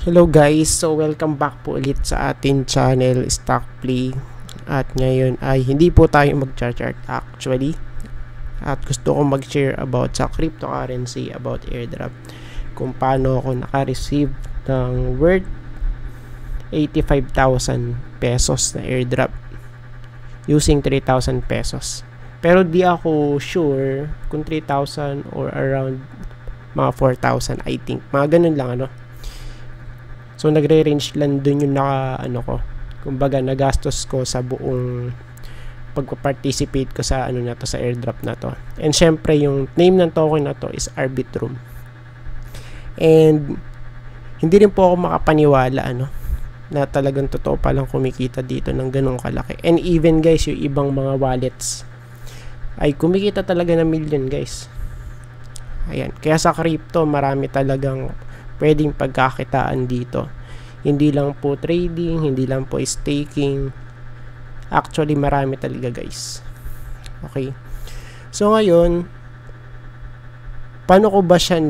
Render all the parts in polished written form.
Hello guys, so welcome back po ulit sa ating channel Stock Play. At ngayon ay hindi po tayo mag-chart actually. At gusto ko mag-share about sa cryptocurrency, about airdrop. Kung paano ako naka-receive ng worth 85,000 pesos na airdrop using 3,000 pesos. Pero di ako sure kung 3,000 or around mga 4,000 I think. Mga ganun lang So nagre-range lang dun yung kumbaga nagastos ko sa buong pagpa-participate ko sa na to, sa airdrop na to. And syempre yung name ng token na to is Arbitrum. And hindi rin po ako makapaniwala na talagang totoo palang kumikita dito ng ganung kalaki. And even guys, yung ibang mga wallets ay kumikita talaga ng million guys. Ayan, kaya sa crypto marami talagang pwedeng pagkakitaan dito. Hindi lang po trading, hindi lang po staking. Actually, marami talaga guys. Okay. So ngayon, paano ko ba siya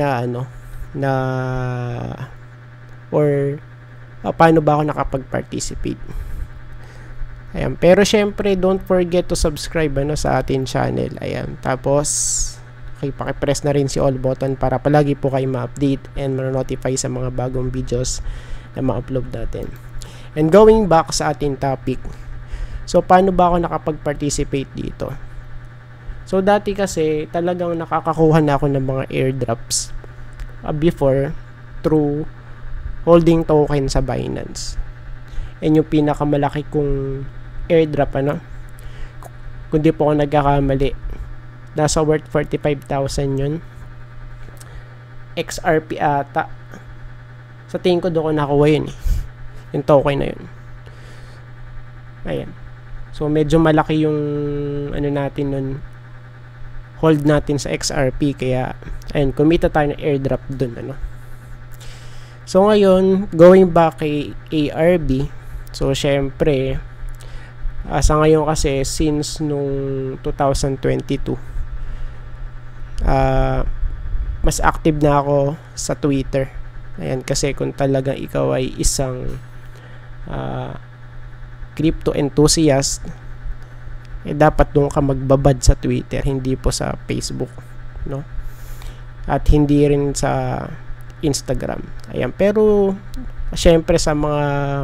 paano ba ako nakapag-participate? Ayan. Pero syempre, don't forget to subscribe sa ating channel. Ayan. Tapos, okay, pakipress na rin si all button para palagi po kayo ma-update and ma-notify sa mga bagong videos na ma-upload natin. And going back sa ating topic, so paano ba ako nakapag-participate dito? So dati kasi talagang nakakakuha na ako ng mga airdrops before through holding token sa Binance. And yung pinakamalaki kong airdrop kung di po ako nagkakamali, nasa worth 45,000 yun. XRP ata. Sa tingin ko doon ko nakuha yun yung token na yun. Ayan. So medyo malaki yung natin nun, hold natin sa XRP, kaya ayun, kumita tayo ng airdrop dun So ngayon, going back kay ARB, so syempre sa ngayon kasi since nung 2022 mas active na ako sa Twitter. Ayan, kasi kung talagang ikaw ay isang crypto enthusiast, dapat doon ka magbabad sa Twitter, hindi po sa Facebook, at hindi rin sa Instagram. Ayan, pero syempre sa mga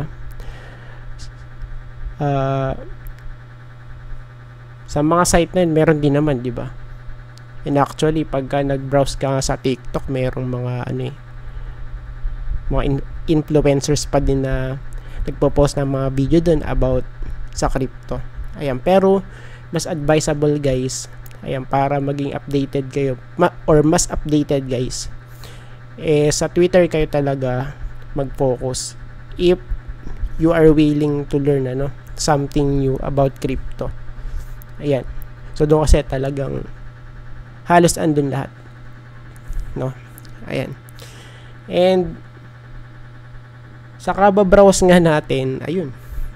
site na yun, meron din naman, di ba? And actually, pagka nag-browse ka sa TikTok, merong mga mga influencers pa din na nagpo-post ng mga video dun about sa crypto. Ayan, pero mas advisable guys, ayan, para maging updated kayo or mas updated guys, sa Twitter kayo talaga mag-focus if you are willing to learn something new about crypto. Ayan. So doon kasi talagang halos andun lahat. Ayan. And sa kababrowse nga natin, ayun,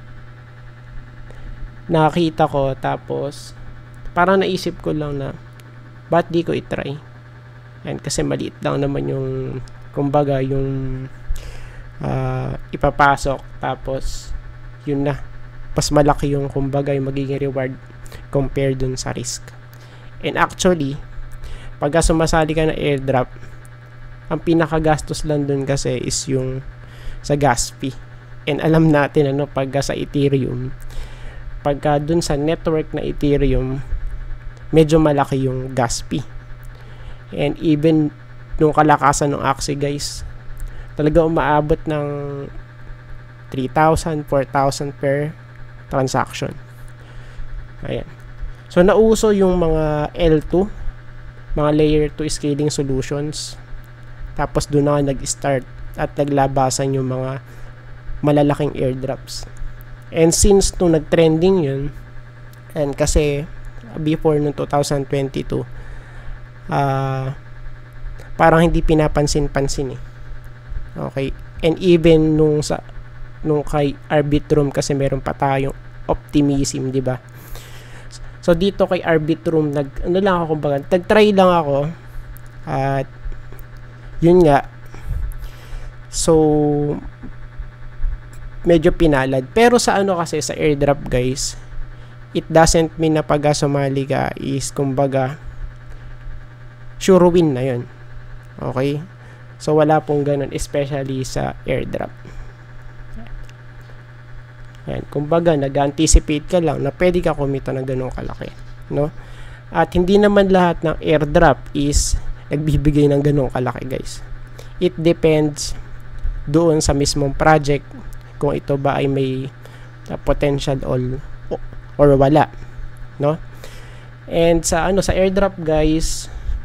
nakita ko, tapos parang naisip ko lang na ba't di ko itry. And kasi maliit lang naman yung kumbaga yung ipapasok, tapos yun na, mas malaki yung kumbaga yung magiging reward compared dun sa risk. And actually, pagka sumasali ka na airdrop, ang pinakagastos lang dun kasi is yung sa gas fee. And alam natin pagka sa Ethereum, pagka dun sa network na Ethereum, medyo malaki yung gas fee. And even nung kalakasan ng Axie guys, talaga umaabot ng 3,000, 4,000 per transaction. Ayan. So nauso yung mga L2, mga layer 2 scaling solutions. Tapos doon na nag-start at naglabasan yung mga malalaking airdrops. And since nung nag-trending yun, and kasi before nung 2022, parang hindi pinapansin-pansin Okay. And even nung kay Arbitrum, kasi meron pa tayong optimism, di ba? So dito kay Arbitrum, nag-try lang ako, at yun nga, So, medyo pinalad. Pero sa ano kasi, sa airdrop guys, it doesn't mean na pag sumali ka is, kumbaga, sure win na yun. Okay? So, wala pong ganun, especially sa airdrop. Yan. Kumbaga, nag-anticipate ka lang na pwede ka kumita ng ganun kalaki. No? At hindi naman lahat ng airdrop is nagbibigay ng ganun kalaki, guys. It depends doon sa mismong project kung ito ba ay may potential or wala, no? And sa sa airdrop guys,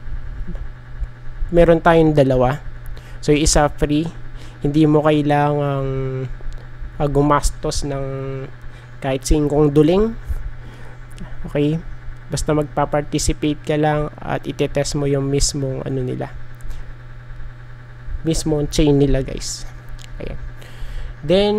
meron tayong dalawa. So yung isa free, hindi mo kailangang gumastos ng kahit 5 duling. Okay? Basta magpa-participate ka lang at itetest mo yung mismong nila, mismong chain nila, guys. Ayan. Then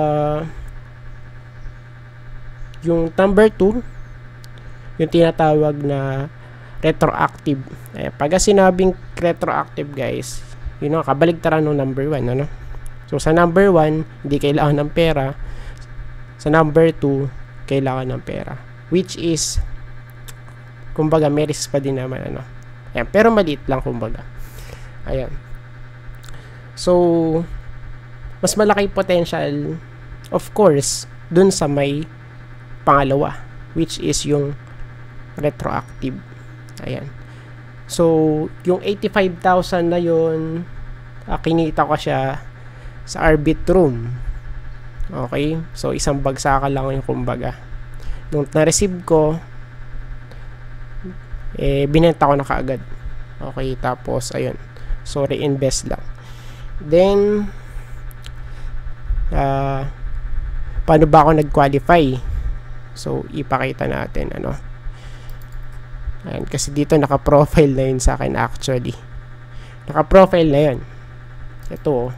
yung number 2, yung tinatawag na retroactive. Ayan. Pag sinabing retroactive, guys, yun ang kabaligtaran ng number 1, ano? So sa number 1 hindi kailangan ng pera, sa number 2 kailangan ng pera, which is kumbaga may risk pa din naman, ano? Ayan. Pero maliit lang, kumbaga. Ayan. So mas malaki potential, of course, dun sa may pangalawa, which is yung retroactive. Ayan. So, yung 85,000 na yun, kinita ko siya sa Arbitrum. Okay? So, isang bagsakan lang yung kumbaga. Nung na-receive ko, binenta ko na kaagad. Okay? Tapos, ayun. So, reinvest lang. Then, paano ba ako nag-qualify? So, ipakita natin, ano. Ayan, kasi dito naka-profile na yun sa akin actually. Naka-profile na yun. Ito,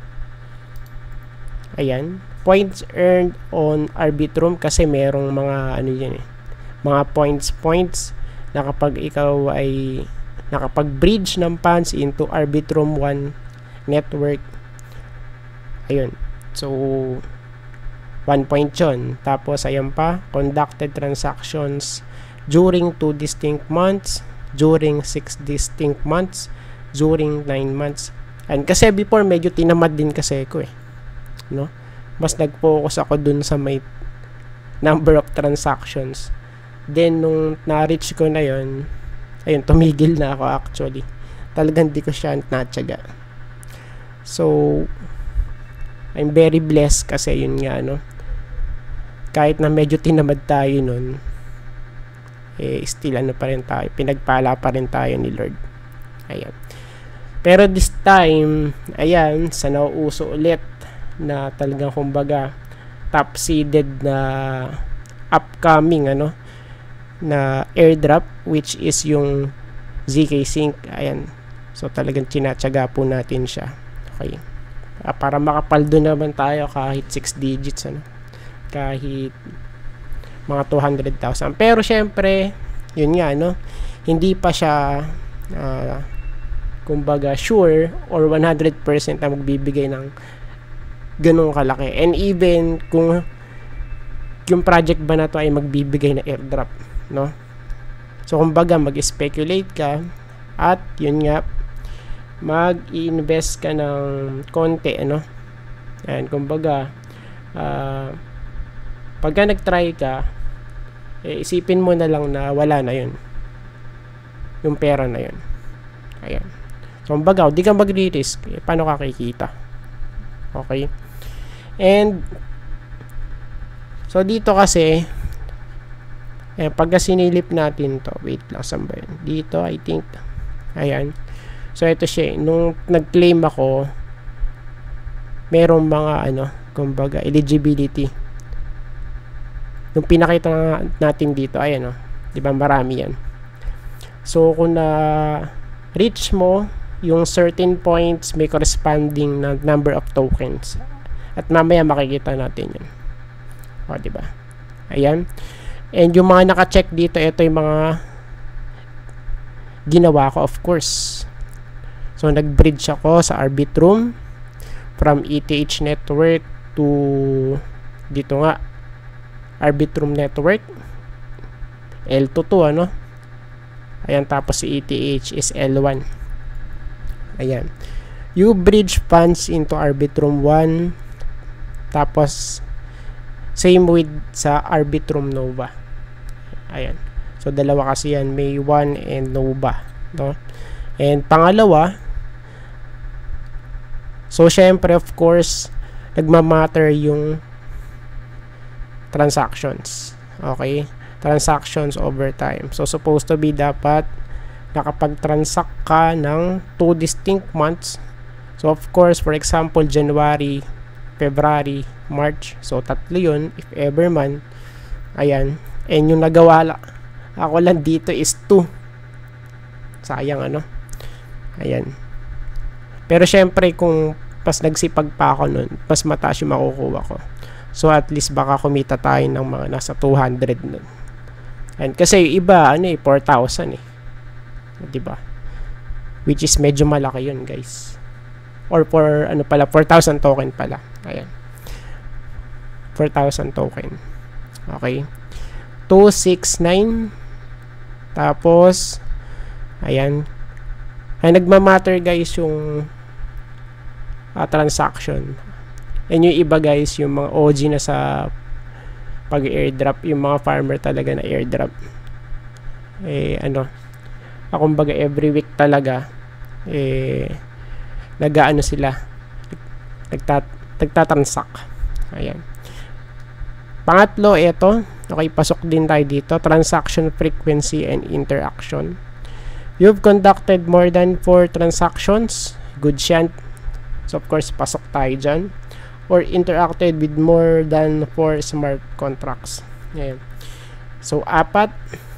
ayan. Points earned on Arbitrum, kasi merong mga, yan mga points na kapag ikaw ay nakapag-bridge ng funds into Arbitrum 1 network, ayun. So, 1 point yun. Tapos, ayan pa, conducted transactions during 2 distinct months, during 6 distinct months, during 9 months. And kasi before, medyo tinamad din kasi ko no? Mas nag-focus ako dun sa may number of transactions. Then, nung na-reach ko na yun, ayun, tumigil na ako actually. Talagang di ko siya natyaga. So, I'm very blessed kasi yun nga, no? Kahit na medyo tinamad tayo nun, still pa rin tayo, pinagpala pa rin tayo ni Lord. Ayan. Pero this time, ayan, sa nauuso ulit na talagang kumbaga top seeded na upcoming na airdrop, which is yung ZK Sync. Ayan. So talagang tinatyaga po natin siya. Okay. Para makapaldo naman tayo kahit 6 digits, kahit mga 200,000. Pero syempre, yun nga, hindi pa siya kumbaga sure or 100% na magbibigay ng ganung kalaki. And even kung yung project ba na to ay magbibigay na airdrop, no? So kumbaga mag-speculate ka at yun nga, mag-i-invest ka ng konti, and kumbaga pagka nag-try ka, isipin mo na lang na wala na yun, yung pera na yun. Ayan. So kumbaga, di ka mag-risk, paano ka kikita? Okay? And so dito kasi pagka sinilip natin to, wait lang, saan ba yun? Dito, I think, ayan. So, ito siya. Nung nag-claim ako, merong mga, kumbaga, eligibility. Nung pinakita natin dito, ayan, diba, marami yan. So, kung na-reach mo, yung certain points, may corresponding na number of tokens. At mamaya makikita natin yan. O, diba? Ayan. And yung mga naka-check dito, ito yung mga ginawa ko, of course. So, nag-bridge ako sa Arbitrum from ETH network to dito nga Arbitrum network, L2 to, ano. Ayan, tapos si ETH is L1. Ayan. You bridge funds into Arbitrum 1, tapos same with sa Arbitrum Nova. Ayan. So dalawa kasi yan, May 1 and Nova, no? And pangalawa, so syempre of course nagmamatter yung transactions. Okay? Transactions over time. So supposed to be dapat nakapag-transact ka ng 2 distinct months. So of course, for example, January, February, March. So tatlo yun, if ever man. Ayan. And yung nagawa ako lang dito is 2. Sayang, ano. Ayan. Pero syempre kung pas nagsipag pa ako nun, mas mataas yung makukuha ko. So at least baka kumita tayo ng mga nasa 200 nun. And kasi iba, ano 4,000 diba? Which is medyo malaki yun, guys. Or for, 4,000 token pala. Ayan. 4,000 token. Okay. 269. Tapos, ayan. Ay, nagmamatter, guys, yung transaction. And yung iba, guys, yung mga OG na sa pag-airdrop, yung mga farmer talaga na airdrop. Kumbaga every week talaga, nag-aano sila, nagtatransact. Ayan. Pangatlo, ito. Okay, pasok din tayo dito. Transaction frequency and interaction. You've conducted more than 4 transactions. Good yan. So, of course, pasok tayo dyan. Or interacted with more than 4 smart contracts. Ayan. So, 4.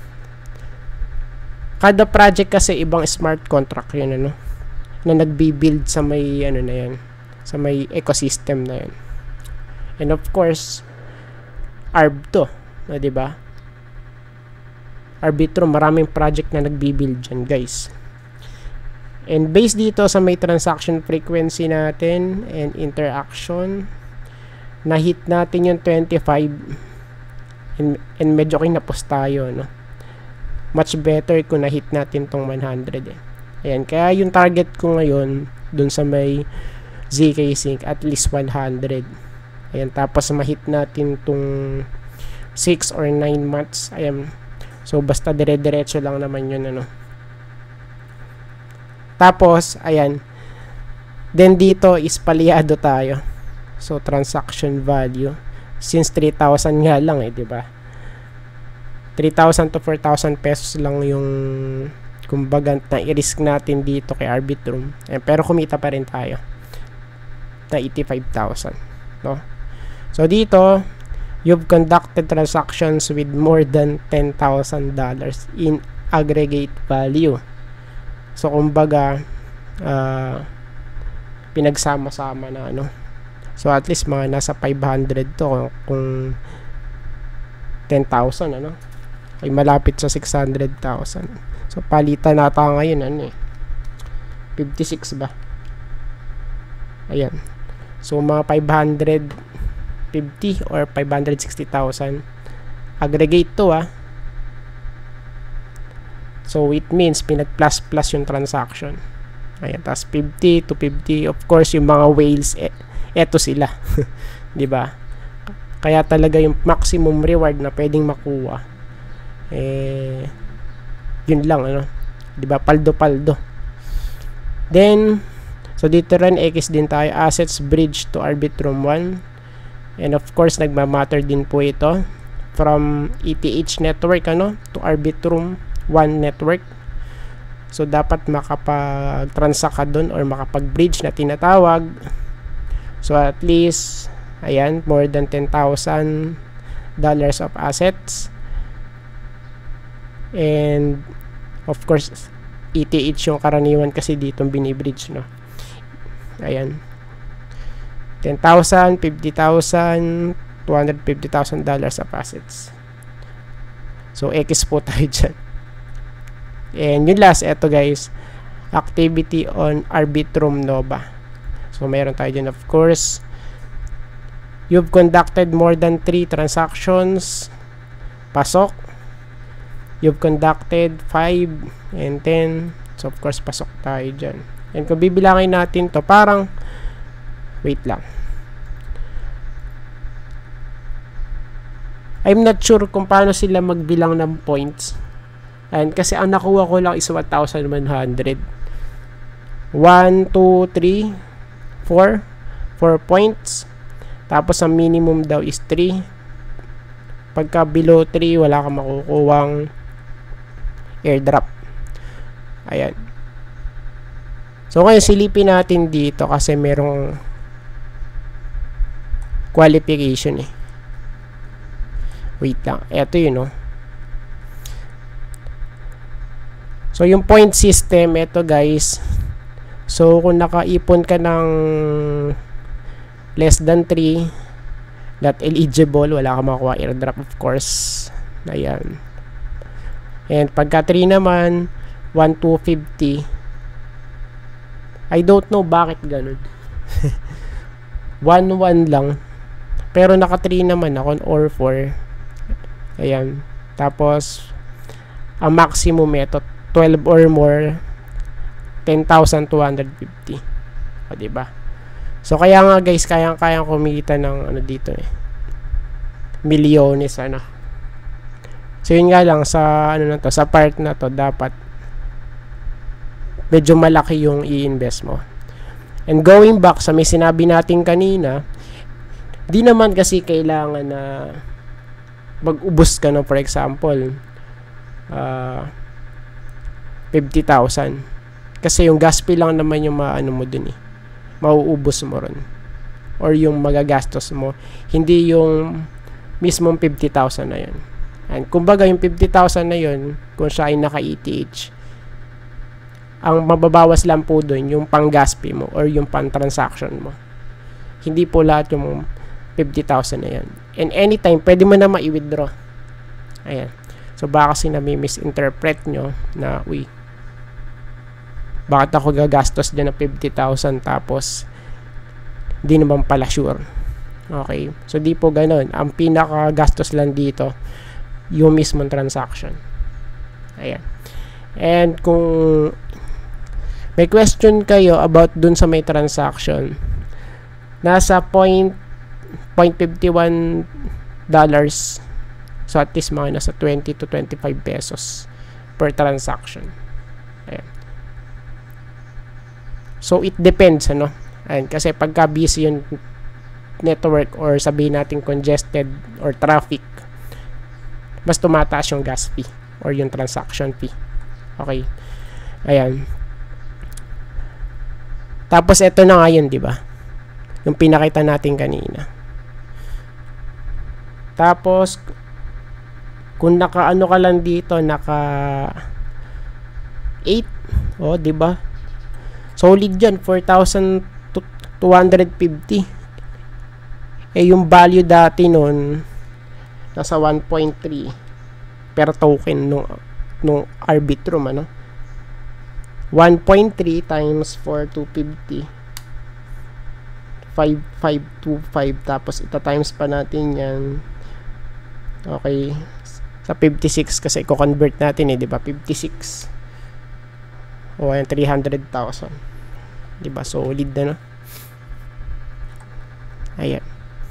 Kada project kasi ibang smart contract yun, ano, na nagbi-build sa may, na yan, sa may ecosystem na yan. And of course, ARB to, diba? Arbitrum, maraming project na nagbi-build dyan, guys. And based dito sa may transaction frequency natin and interaction, na-hit natin yung 25 and medyo kinapos tayo, no? Much better kung na-hit natin tong 100 Ayan, kaya yung target ko ngayon dun sa may ZK Sync at least 100. Ayan, tapos ma-hit natin tong 6 or 9 months. Ayan. So basta dire-diretso lang naman yun, ano. Tapos, ayan. Then dito is palyado tayo. So transaction value since 3,000 nga lang, diba? 3,000 to 4,000 pesos lang yung kumbaga na i-risk natin dito kay Arbitrum. Pero kumita pa rin tayo na 85,000, no? So dito, you've conducted transactions with more than $10,000 in aggregate value. So kumbaga pinagsama-sama na, ano. So at least mga nasa 500 to kung 10,000, ano, ay malapit sa 600,000. So palitan nata ngayon 56 ba? Ayan. So mga 550 or 560,000 aggregate to, So it means pinag-plus yung transaction. Ayan, tas 50 to 50. Of course, yung mga whales, eto sila. 'Di ba? Kaya talaga yung maximum reward na pwedeng makuha, yun lang, ano. 'Di ba? Paldo-paldo. Then, so dito rin X din tayo, assets bridge to Arbitrum 1. And of course, nagmamatter din po ito from ETH network, ano, to Arbitrum 1 network. So dapat makapag-transact ka dun or makapag-bridge na tinatawag. So at least, ayan, more than $10,000 of assets. And of course, ETH yung karaniwan kasi dito binibridge, no. Ayan, 10,000, 50,000, $250,000 of assets. So X po tayo dyan. And yung last, eto guys, activity on Arbitrum Nova. So, meron tayo dyan, of course. You've conducted more than 3 transactions. Pasok. You've conducted 5 and 10. So, of course, pasok tayo dyan. And kung bibilangin natin to, parang, wait lang. I'm not sure kung paano sila magbilang ng points. And kasi ang nakuha ko lang is 1,100. 1, 2, 3, 4. 4 points. Tapos ang minimum daw is 3. Pagka below 3, wala kang makukuhang airdrop. Ayan. So ngayon silipin natin dito kasi merong qualification eh. Wait lang. Ito yun, no? So yung point system, ito guys. So kung nakaipon ka ng less than 3, not eligible, wala kang makuha airdrop, of course. Ayan. And pagka 3 naman, 1 to 50. I don't know bakit ganun. 1 lang. Pero naka 3 naman ako or 4. Ayan. Tapos ang maximum ito 12 or more 10,250. O diba? So kaya nga guys, kayang kumita ng ano dito eh. Milyones ano. So yun nga lang sa ano na to, sa part na to dapat medyo malaki yung i-invest mo. And going back sa may sinabi natin kanina, di naman kasi kailangan na mag-ubos ka no, for example 50,000. Kasi yung gas fee lang naman yung maano mo dun eh. Mauubos mo ron. Or yung magagastos mo. Hindi yung mismong 50,000 na yun. And kumbaga yung 50,000 na yun, kung siya ay naka-ETH, ang mababawas lang po dun yung pang gas fee mo or yung pang transaction mo. Hindi po lahat yung 50,000 na yun. And anytime, pwede mo na ma-withdraw. Ayan. So baka kasi nami-misinterpret nyo na, uy, bakit ako gagastos dyan ng 50,000 tapos di naman pala sure. Okay. So di po ganun. Ang pinaka-gastos lang dito yung mismong transaction. Ayan. And kung may question kayo about dun sa may transaction, nasa 0.51 dollars. So at least mga nasa 20 to 25 pesos per transaction. Ayan. So it depends ano. Ayan, kasi pagka busy yung network or sabihin natin congested or traffic, mas tumataas yung gas fee or yung transaction fee. Okay. Ayan. Tapos ito na nga yun, di ba? Yung pinakita natin kanina. Tapos kung naka-ano ka lang dito, naka 8, oh, di ba? Solid diyan, 4,250. Eh yung value dati noon nasa 1.3 per token nung Arbitrum ano. 1.3 times 4,250 5,525 tapos ita times pa natin yan. Okay, sa 56 kasi i-convert natin eh, di ba? 56. O ayan, 300,000. Di ba? Solid na, no? Ayan.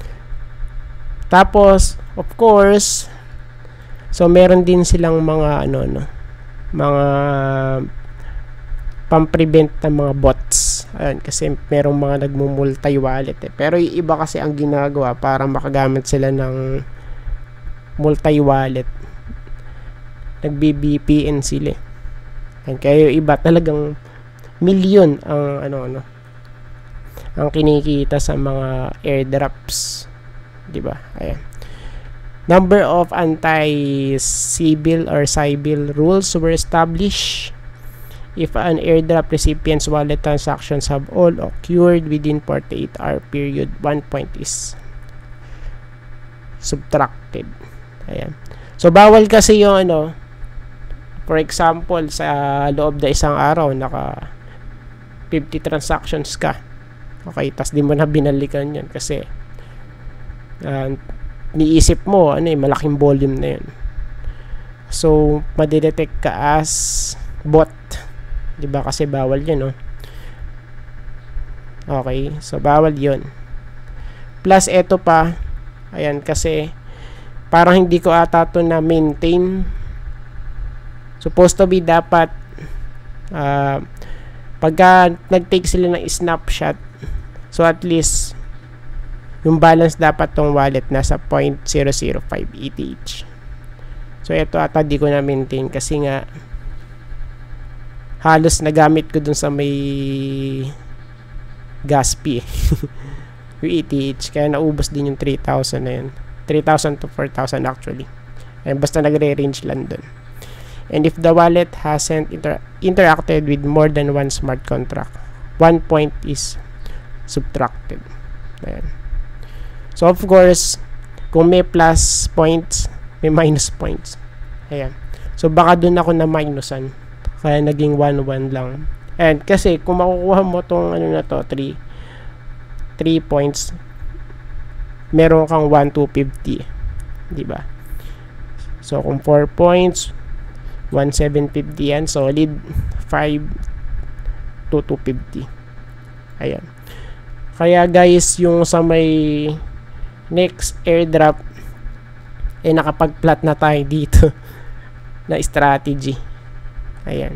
Tapos, of course, so meron din silang mga mga pang-prevent ng mga bots. Ayan, kasi merong mga nagmo-multi-wallet eh. Pero yung iba kasi ang ginagawa para makagamit sila ng multi-wallet, nagbi-VPN sila. Ayan, kaya yung iba talagang milyon ang ang kinikita sa mga airdrops, di ba? Ayan. Number of anti-Sybil or Sybil rules were established if an airdrop recipient's wallet transactions have all occurred within 48-hour period. 1 point is subtracted. Ayan. So bawal kasi yung for example sa loob na isang araw naka 50 transactions ka. Okay, tas di mo na binalikan yun kasi niisip mo, malaking volume na yun. So, madidetect ka as bot. Diba? Kasi bawal yun, no? Okay, so bawal yun. Plus, eto pa, ayan, kasi parang hindi ko ata to na maintain. Supposed to be dapat pagka nag-take sila ng snapshot, so at least yung balance dapat tong wallet nasa 0.005 ETH. So ito ata di ko na maintain kasi nga halos nagamit ko dun sa may gas fee yung ETH, kaya naubos din yung 3,000 na yun. 3,000 to 4,000 actually. And basta nagre-range lang dun. And if the wallet hasn't interacted with more than one smart contract, 1 point is subtracted. Ayan. So of course, kung may plus points, may minus points. Ayan. So baka dun ako na minusan. Kaya naging 1-1 lang. And kasi kung makukuha mo tong na to, 3 points, meron kang 1,250. Diba? So kung 4 points, 1,750 yan. Solid 5 to 250. Ayan. Kaya guys, yung sa may next airdrop, nakapag-plot na tayo dito na strategy. Ayan.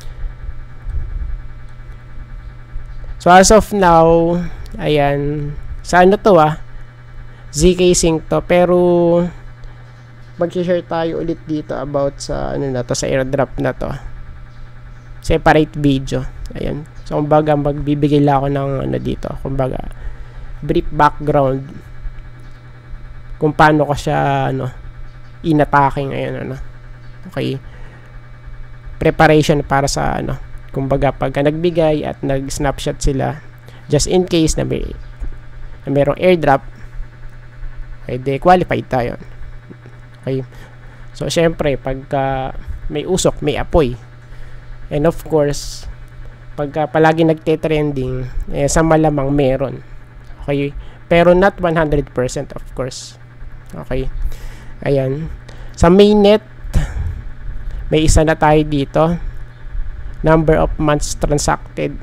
So as of now, ayan, sa ano to ZK Sync to, pero mag-share tayo ulit dito about sa sa airdrop na to. Separate video. Ayan. So kumbaga magbibigay lang ako ng dito, kumbaga brief background kung paano ko siya inatake ngayon Okay. Preparation para sa kumbaga pagka nagbigay at nag-snapshot sila, just in case na merong airdrop, ay qualified tayo. Okay. So syempre pagka may usok, may apoy. And of course, pagka palagi nagte-trending, sa malamang meron. Okay? Pero not 100% of course. Okay? Ayan. Sa mainnet, may isa na tayo dito. Number of months transacted.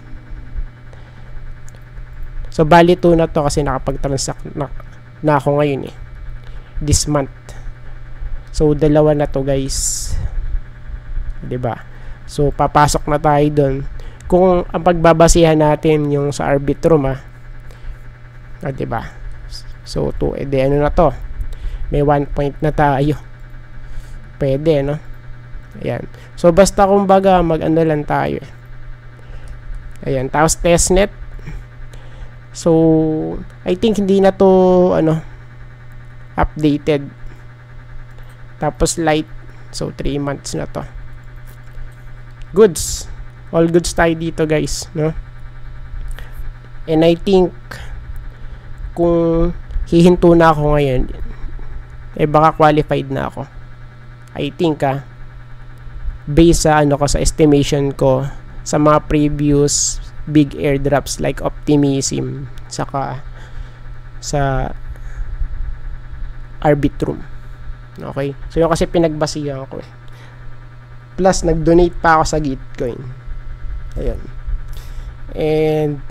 So bali 2 na to kasi nakapag-transact na ako ngayon this month. So dalawa na to guys. 'Di ba? So papasok na tayo doon. Kung ang pagbabasihan natin yung sa Arbitrum 'di ba? So ano na to? May 1 point na tayo. Pwede, no? Ayan. So basta kumbaga mag-ano lang tayo. Ayan, tapos testnet. So I think hindi na to updated. Tapos light. So 3 months na to. Goods. All goods tayo dito guys, no? And I think kung hihinto na ako ngayon, baka qualified na ako. I think based sa sa estimation ko sa mga previous big airdrops like Optimism saka sa Arbitrum. Okay? So yung kasi pinagbasihan ko Plus nag-donate pa ako sa Gitcoin. Ayan. And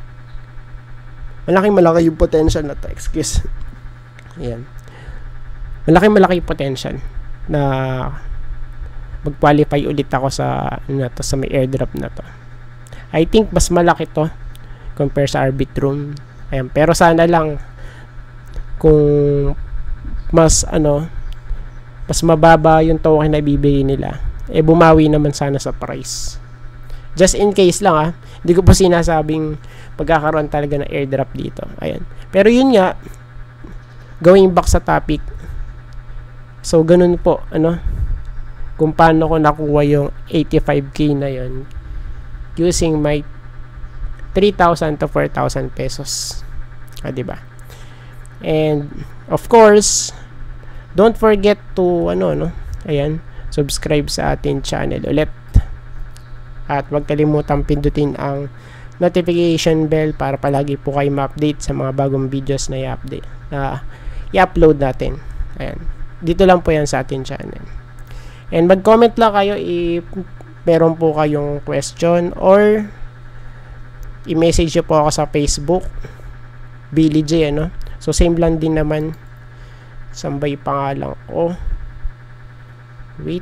malaki yung potential na to. Excuse. Ayan. Malaki potential na mag-qualify ulit ako sa sa may airdrop na to. I think mas malaki to compare sa Arbitrum. Ayan. Pero sana lang kung mas mas mababa yung token na bibigay nila, bumawi naman sana sa price. Just in case lang hindi ko po sinasabing pagkakaroon talaga ng airdrop dito. Ayan. Pero yun nga, going back sa topic, so ganun po kung paano ko nakuha yung 85k na yun using my 3,000 to 4,000 pesos. Diba? And of course, don't forget to ayan, subscribe sa ating channel ulit. At huwag kalimutang pindutin ang notification bell para palagi po kayo ma-update sa mga bagong videos na i-upload natin. Ayan. Dito lang po yan sa ating channel. And mag-comment lang kayo if meron po kayong question or i-message nyo po ako sa Facebook, Billy J, ano? So, same lang din naman. Sambay pangalan ko. Wait.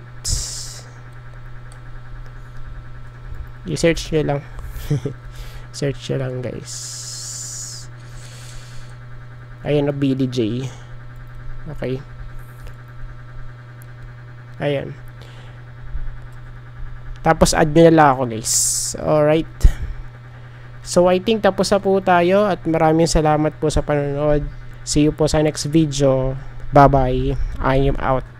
I-search nyo lang. Search nyo lang, guys. Ayan na, Billy J. Okay. Ayan. Tapos, add nyo na lang ako, guys. Alright. So, I think tapos na po tayo at maraming salamat po sa panonood. See you po sa next video. Bye-bye. I am out.